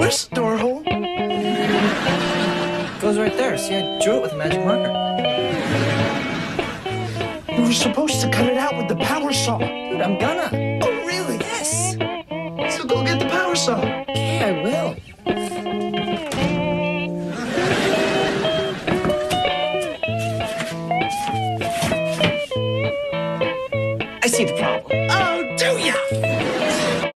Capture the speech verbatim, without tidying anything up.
Where's the door hole? It goes right there. See, I drew it with a magic marker. You were supposed to cut it out with the power saw. Dude, I'm gonna. Oh, really? Yes. So go get the power saw. Yeah, I will. I see the problem.